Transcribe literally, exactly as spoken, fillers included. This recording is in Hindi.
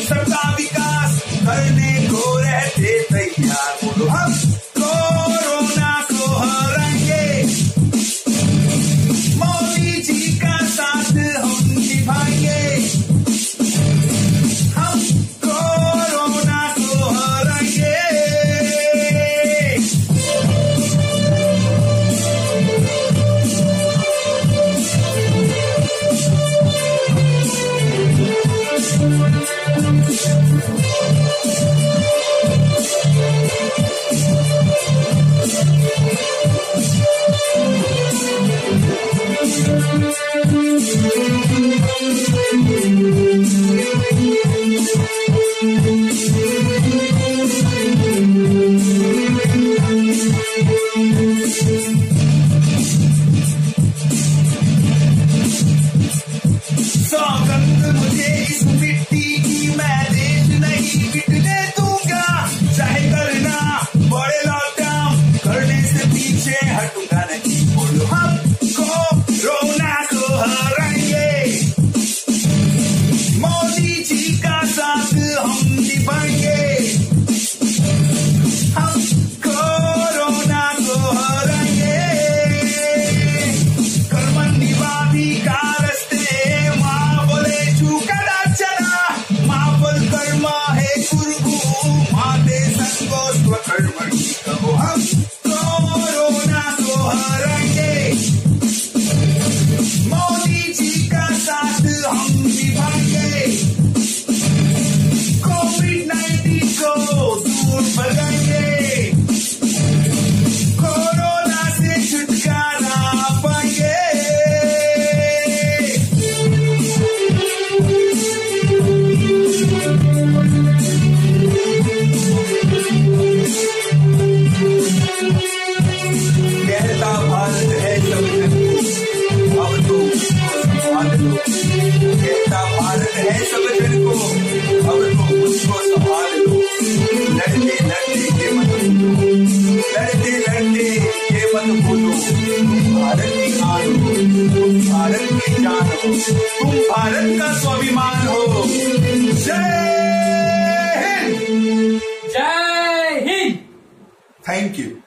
सबका विकास करने को रहते तैयार। बोलो हम कोरोना को हराएंगे, मोदी जी का साथ हम निभाएंगे। हम कोरोना को हराएंगे। सौगंध मुझे इस मिट्टी की, मैं देश नहीं बिकने दूंगा। चाहे करना बड़े लॉकडाउन, करने से पीछे हटूंगा नहीं। बोलो हम कोरोना को हराएंगे, मोदी जी का साथ हम निभाएंगे। हम कोरोना को हराएंगे। कर्मण्यवादी का हम कोरोना को हराएंगे, मोदी जी का साथ हम निभाएंगे। कोविड नाइन्टीन को दूर भगाएंगे, कोरोना से छुटकारा पाएंगे। कहता भारत है सब जन को, अब तो संभाल लो। कहता भारत है सब जन को, अब तो उसको संभाल लो। लड़ते लड़ते के मत भूलो, लड़ते लड़ते के मत भूलो। तुम भारत की आन हो, तुम भारत की जान हो, तुम भारत का स्वाभिमान हो। जय हिंद, जय हिंद। Thank you.